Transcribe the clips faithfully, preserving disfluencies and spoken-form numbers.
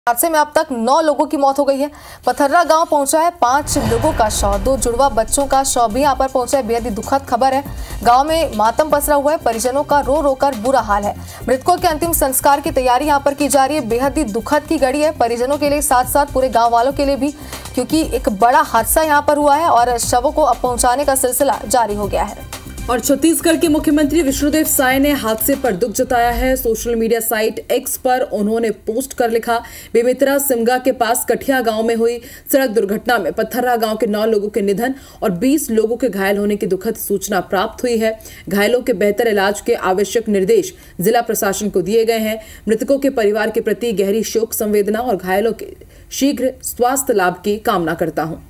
हादसे में अब तक नौ लोगों की मौत हो गई है। पथर्रा गांव पहुंचा है पांच लोगों का शव, दो जुड़वा बच्चों का शव भी यहां पर पहुंचा है। बेहद ही दुखद खबर है। गांव में मातम पसरा हुआ है, परिजनों का रो रो कर बुरा हाल है। मृतकों के अंतिम संस्कार की तैयारी यहां पर की जा रही है। बेहद ही दुखद की घड़ी है परिजनों के लिए, साथ साथ पूरे गाँव वालों के लिए भी, क्योंकि एक बड़ा हादसा यहाँ पर हुआ है और शवों को अब पहुँचाने का सिलसिला जारी हो गया है। और छत्तीसगढ़ के मुख्यमंत्री विष्णुदेव साय ने हादसे पर दुख जताया है। सोशल मीडिया साइट एक्स पर उन्होंने पोस्ट कर लिखा, बेमेतरा सिमगा के पास कठिया गांव में हुई सड़क दुर्घटना में पथर्रा गांव के नौ लोगों के निधन और बीस लोगों के घायल होने की दुखद सूचना प्राप्त हुई है। घायलों के बेहतर इलाज के आवश्यक निर्देश जिला प्रशासन को दिए गए हैं। मृतकों के परिवार के प्रति गहरी शोक संवेदना और घायलों के शीघ्र स्वास्थ्य लाभ की कामना करता हूं।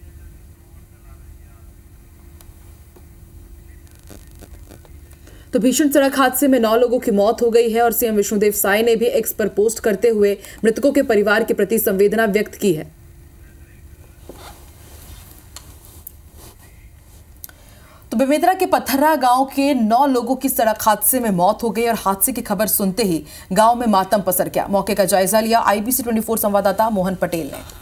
तो भीषण सड़क हादसे में नौ लोगों की मौत हो गई है और सीएम विष्णुदेव साय ने भी एक्स पर पोस्ट करते हुए मृतकों के परिवार के प्रति संवेदना व्यक्त की है। तो बेमेतरा के पथर्रा गांव के नौ लोगों की सड़क हादसे में मौत हो गई और हादसे की खबर सुनते ही गांव में मातम पसर गया। मौके का जायजा लिया आईबीसी चौबीस संवाददाता मोहन पटेल ने।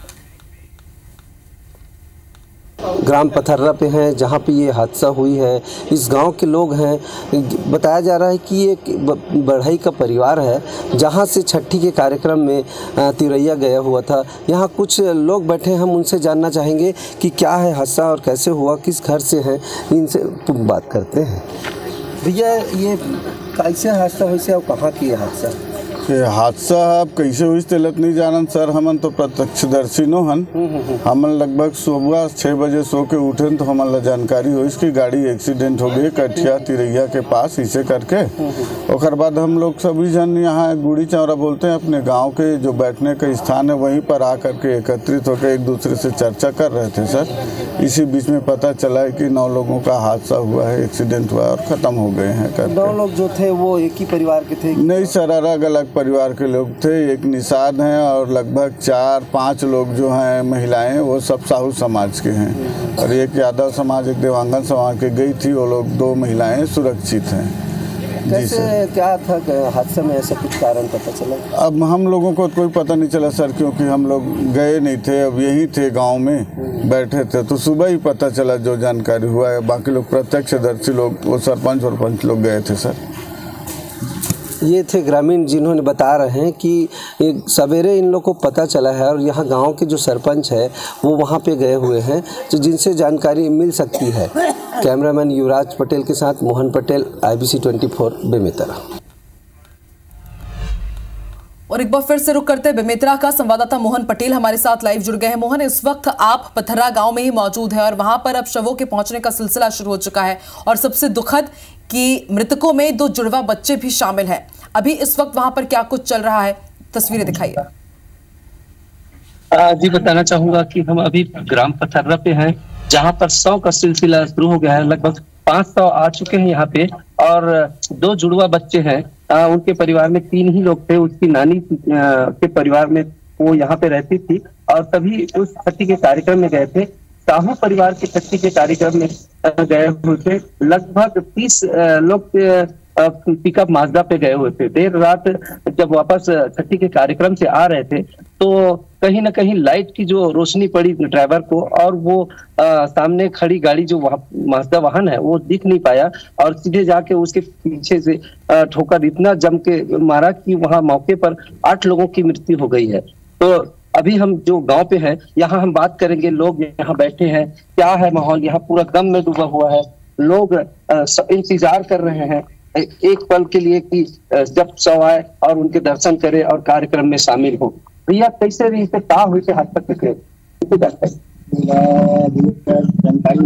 ग्राम पथर्रा पे हैं जहाँ पे ये हादसा हुई है। इस गांव के लोग हैं, बताया जा रहा है कि ये एक बढ़ई का परिवार है जहाँ से छठी के कार्यक्रम में तिरैया गया हुआ था। यहाँ कुछ लोग बैठे हैं, हम उनसे जानना चाहेंगे कि क्या है हादसा और कैसे हुआ, किस घर से हैं, इनसे बात करते हैं। भैया ये कैसे हादसा हुई से और कहाँ की हादसा? ये हादसा अब कैसे हुई तलत नहीं जानन सर, हमन तो प्रत्यक्षदर्शी नो हन। हमन लगभग सुबह छः बजे सो के उठे तो हमन ला जानकारी हुई कि गाड़ी एक्सीडेंट हो गई कठिया तिरैया के पास, इसे करके और बाद हम लोग सभी जन यहाँ गुड़ी चौरा बोलते हैं अपने गांव के जो बैठने का स्थान है वहीं पर आकर के एकत्रित होकर एक दूसरे से चर्चा कर रहे थे सर। इसी बीच में पता चला है कि नौ लोगों का हादसा हुआ है, एक्सीडेंट हुआ और ख़त्म हो गए हैं। नौ लोग जो थे वो एक ही परिवार के थे? नहीं सर, अलग अलग परिवार के लोग थे। एक निषाद हैं और लगभग चार पांच लोग जो हैं महिलाएं, वो सब साहू समाज के हैं और एक यादव समाज, एक देवांगन समाज के गई थी। वो लोग दो महिलाएं सुरक्षित हैं। कैसे क्या था हादसे में, ऐसा कुछ कारण पता चला? अब हम लोगों को कोई पता नहीं चला सर, क्योंकि हम लोग गए नहीं थे, अब यही थे गांव में बैठे थे, तो सुबह ही पता चला जो जानकारी हुआ है। बाकी लोग प्रत्यक्षदर्शी लोग, वो सरपंच और पंच लोग गए थे सर। ये थे ग्रामीण जिन्होंने बता रहे हैं कि एक सवेरे इन लोग को पता चला है और यहाँ गांव के जो सरपंच है वो वहाँ पे गए हुए हैं, तो जिनसे जानकारी मिल सकती है। कैमरामैन युवराज पटेल के साथ मोहन पटेल, आईबीसी चौबीस बेमेतरा। और एक बार फिर से रुक करते हैं बेमेतरा का संवाददाता मोहन पटेल हमारे साथ लाइव जुड़ गए हैं। मोहन, इस वक्त आप पथर्रा गांव में ही मौजूद है और वहां पर अब शवों के पहुंचने का सिलसिला शुरू हो चुका है और सबसे दुखद कि मृतकों में दो जुड़वा बच्चे भी शामिल हैं। अभी इस वक्त वहां पर क्या कुछ चल रहा है, तस्वीरें दिखाइए। जी बताना चाहूंगा कि हम अभी ग्राम पथर्रा पे हैं जहां पर सौ का सिलसिला शुरू हो गया है। लगभग पांच सौ आ चुके हैं यहाँ पे और दो जुड़वा बच्चे हैं। आ, उनके परिवार में तीन ही लोग थे। उसकी नानी आ, के परिवार में वो यहाँ पे रहती थी और सभी उस छठी के कार्यक्रम में गए थे। साहू परिवार के छठी के कार्यक्रम में गए हुए थे। लगभग तीस लोग पिकअप माजदा पे गए हुए थे। देर रात जब वापस छठी के कार्यक्रम से आ रहे थे तो कहीं ना कहीं लाइट की जो रोशनी पड़ी ड्राइवर को और वो आ, सामने खड़ी गाड़ी जो माजदा वाहन है वो दिख नहीं पाया और सीधे जाके उसके पीछे से ठोकर इतना जम के मारा कि वहां मौके पर आठ लोगों की मृत्यु हो गई है। तो अभी हम जो गांव पे हैं यहाँ हम बात करेंगे, लोग यहाँ बैठे हैं, क्या है माहौल, यहाँ पूरा गम में डूबा हुआ है। लोग इंतजार कर रहे हैं एक पल के लिए कि जब सौ आए और उनके दर्शन करे और कार्यक्रम में शामिल हो। भैया कैसे भी इसे कहा हुई से हाथ तक जानकारी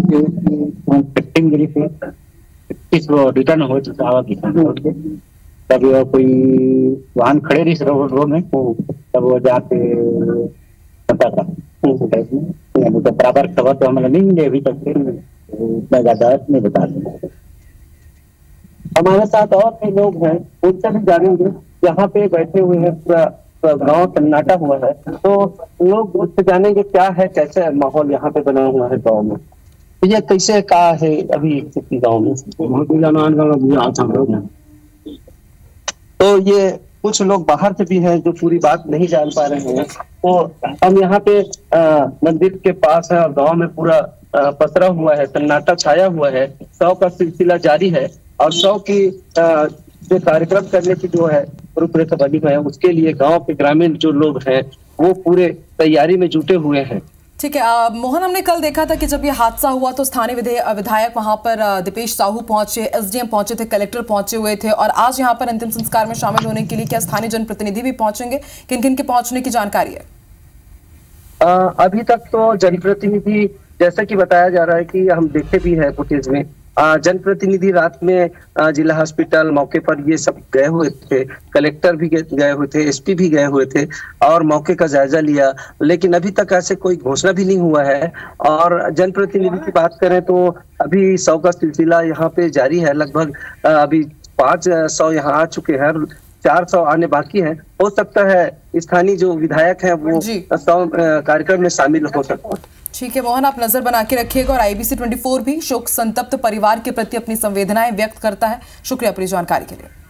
रिटर्न हो चुका तब कोई वाहन खड़े रही रोड रोड में, तब वो जाके पता था बराबर खबर तो हमें नहीं मिले अभी तक, इतना ज्यादा नहीं बता दें। हमारे साथ और भी लोग हैं, उनसे भी जानेंगे। यहाँ पे बैठे हुए हैं, पूरा गांव सन्नाटा हुआ है, तो लोग उससे जानेंगे क्या है, कैसे माहौल यहाँ पे बना हुआ है गांव में। ये कैसे कहा है अभी गाँव में? बहुत तो ये कुछ लोग बाहर से भी हैं जो पूरी बात नहीं जान पा रहे हैं। तो हम यहाँ पे आ, मंदिर के पास है और गांव में पूरा आ, पसरा हुआ है, सन्नाटा छाया हुआ है। शव का सिलसिला जारी है और शव की आ, जो कार्यक्रम करने की जो है रूपरेखा बनी हुई है, उसके लिए गांव के ग्रामीण जो लोग हैं वो पूरे तैयारी में जुटे हुए हैं। ठीक है आ, मोहन, हमने कल देखा था कि जब ये हादसा हुआ तो स्थानीय विधायक वहां पर दीपेश साहू पहुंचे, एसडीएम पहुंचे थे, कलेक्टर पहुंचे हुए थे और आज यहां पर अंतिम संस्कार में शामिल होने के लिए क्या स्थानीय जनप्रतिनिधि भी पहुंचेंगे? किन किन के पहुंचने की जानकारी है? आ, अभी तक तो जनप्रतिनिधि, जैसा कि बताया जा रहा है कि हम देखे भी है फुटेज में, जनप्रतिनिधि रात में आ, जिला हॉस्पिटल मौके पर ये सब गए हुए थे, कलेक्टर भी गए हुए थे, एसपी भी गए हुए थे और मौके का जायजा लिया, लेकिन अभी तक ऐसे कोई घोषणा भी नहीं हुआ है। और जनप्रतिनिधि की बात करें तो अभी सौ का सिलसिला यहाँ पे जारी है। लगभग अभी पांच सौ यहाँ आ चुके हैं, चार सौ आने बाकी हैं। हो सकता है स्थानीय जो विधायक हैं वो सौ कार्यक्रम में शामिल हो सकते हैं। ठीक है मोहन, आप नजर बना के रखिएगा और आईबीसी चौबीस भी शोक संतप्त परिवार के प्रति अपनी संवेदनाएं व्यक्त करता है। शुक्रिया अपनी जानकारी के लिए।